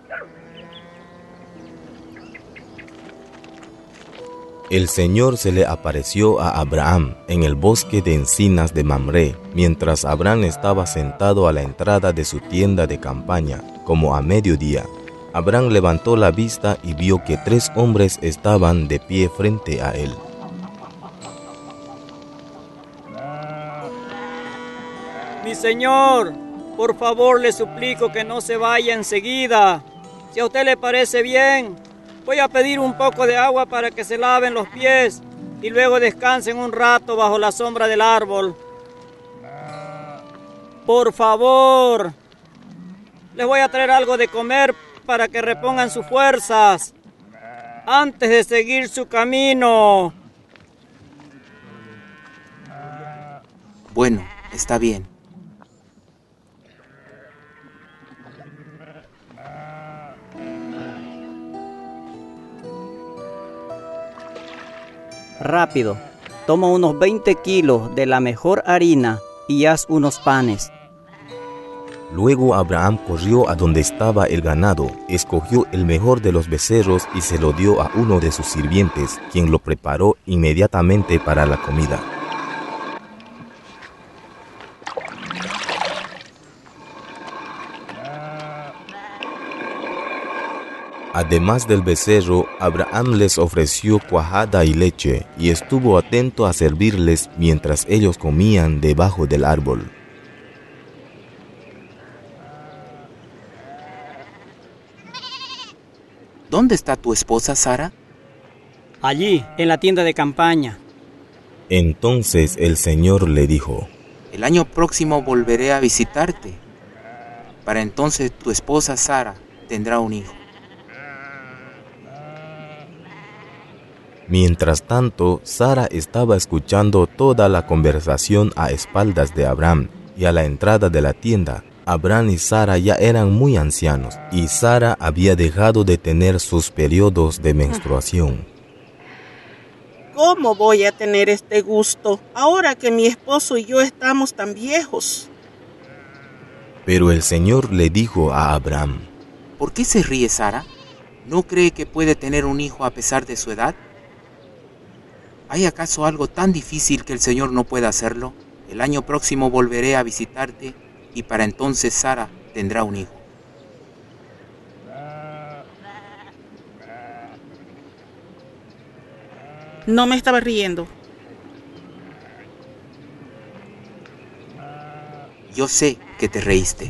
El Señor se le apareció a Abraham en el bosque de encinas de Mamré, mientras Abraham estaba sentado a la entrada de su tienda de campaña, como a mediodía. Abraham levantó la vista y vio que 3 hombres estaban de pie frente a él. Mi señor, por favor le suplico que no se vaya enseguida. Si a usted le parece bien, voy a pedir un poco de agua para que se laven los pies y luego descansen un rato bajo la sombra del árbol. Por favor, les voy a traer algo de comer para que repongan sus fuerzas antes de seguir su camino. Bueno, está bien. Rápido, toma unos 20 kilos de la mejor harina y haz unos panes. Luego Abraham corrió a donde estaba el ganado, escogió el mejor de los becerros y se lo dio a uno de sus sirvientes, quien lo preparó inmediatamente para la comida. Además del becerro, Abraham les ofreció cuajada y leche, y estuvo atento a servirles mientras ellos comían debajo del árbol. ¿Dónde está tu esposa, Sara? Allí, en la tienda de campaña. Entonces el Señor le dijo: El año próximo volveré a visitarte. Para entonces tu esposa Sara tendrá un hijo. Mientras tanto, Sara estaba escuchando toda la conversación a espaldas de Abraham, y a la entrada de la tienda, Abraham y Sara ya eran muy ancianos, y Sara había dejado de tener sus periodos de menstruación. ¿Cómo voy a tener este gusto ahora que mi esposo y yo estamos tan viejos? Pero el Señor le dijo a Abraham: ¿Por qué se ríe Sara? ¿No cree que puede tener un hijo a pesar de su edad? ¿Hay acaso algo tan difícil que el Señor no pueda hacerlo? El año próximo volveré a visitarte y para entonces Sara tendrá un hijo. No me estaba riendo. Yo sé que te reíste.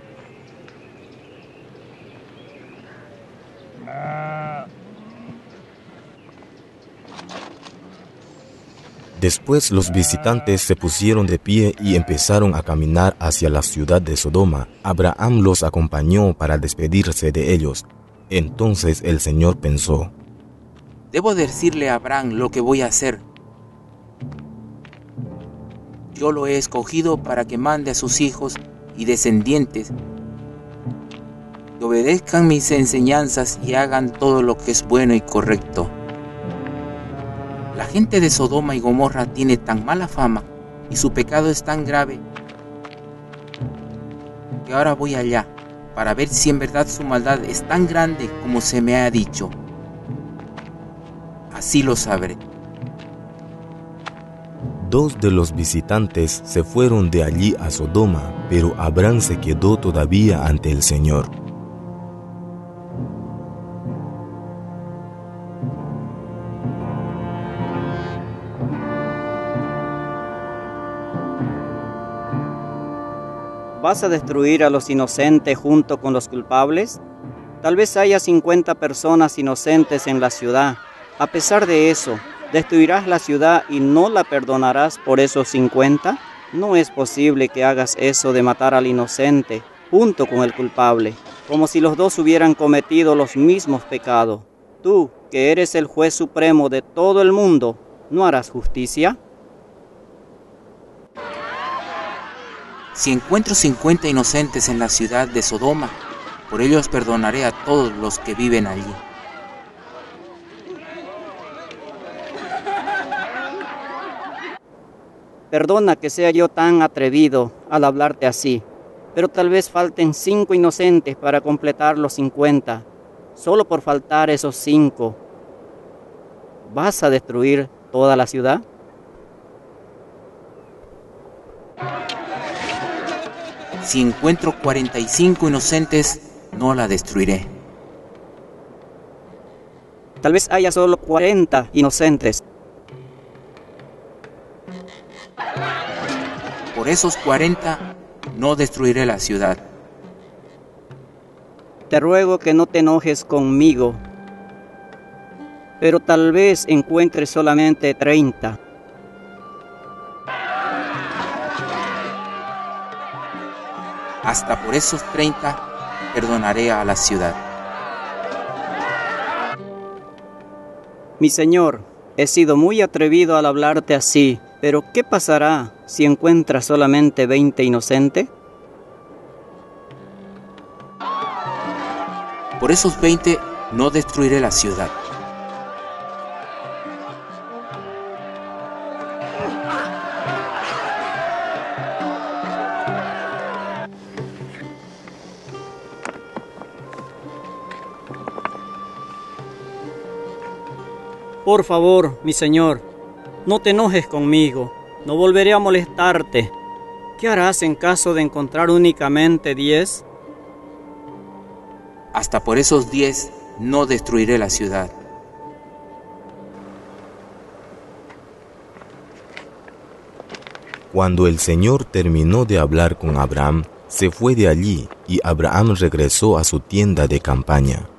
Después los visitantes se pusieron de pie y empezaron a caminar hacia la ciudad de Sodoma. Abraham los acompañó para despedirse de ellos. Entonces el Señor pensó: Debo decirle a Abraham lo que voy a hacer. Yo lo he escogido para que mande a sus hijos y descendientes que obedezcan mis enseñanzas y hagan todo lo que es bueno y correcto. La gente de Sodoma y Gomorra tiene tan mala fama y su pecado es tan grave que ahora voy allá para ver si en verdad su maldad es tan grande como se me ha dicho. Así lo sabré. 2 de los visitantes se fueron de allí a Sodoma, pero Abraham se quedó todavía ante el Señor. ¿Vas a destruir a los inocentes junto con los culpables? Tal vez haya 50 personas inocentes en la ciudad. A pesar de eso, ¿destruirás la ciudad y no la perdonarás por esos 50? No es posible que hagas eso de matar al inocente junto con el culpable, como si los dos hubieran cometido los mismos pecados. Tú, que eres el juez supremo de todo el mundo, ¿no harás justicia? Si encuentro 50 inocentes en la ciudad de Sodoma, por ellos perdonaré a todos los que viven allí. Perdona que sea yo tan atrevido al hablarte así, pero tal vez falten 5 inocentes para completar los 50. Solo por faltar esos 5, ¿vas a destruir toda la ciudad? Si encuentro 45 inocentes, no la destruiré. Tal vez haya solo 40 inocentes. Por esos 40, no destruiré la ciudad. Te ruego que no te enojes conmigo, pero tal vez encuentres solamente 30. Hasta por esos 30, perdonaré a la ciudad. Mi señor, he sido muy atrevido al hablarte así, pero ¿qué pasará si encuentras solamente 20 inocentes? Por esos 20, no destruiré la ciudad. Por favor, mi señor, no te enojes conmigo, no volveré a molestarte. ¿Qué harás en caso de encontrar únicamente 10? Hasta por esos 10, no destruiré la ciudad. Cuando el Señor terminó de hablar con Abraham, se fue de allí y Abraham regresó a su tienda de campaña.